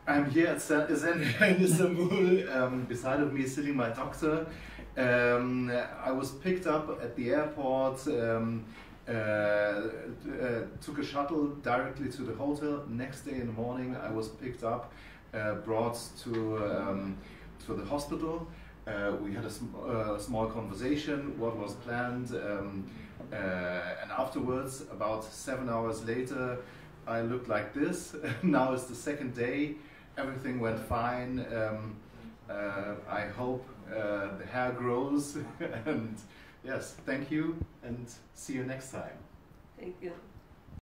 I'm here at ZENHAIR in Istanbul. Beside of me is sitting my doctor. I was picked up at the airport, took a shuttle directly to the hotel. Next day in the morning I was picked up, brought to the hospital. We had a small conversation, what was planned, and afterwards, about 7 hours later, I looked like this. Now it's the second day, everything went fine. I hope the hair grows, and yes, thank you, and see you next time. Thank you.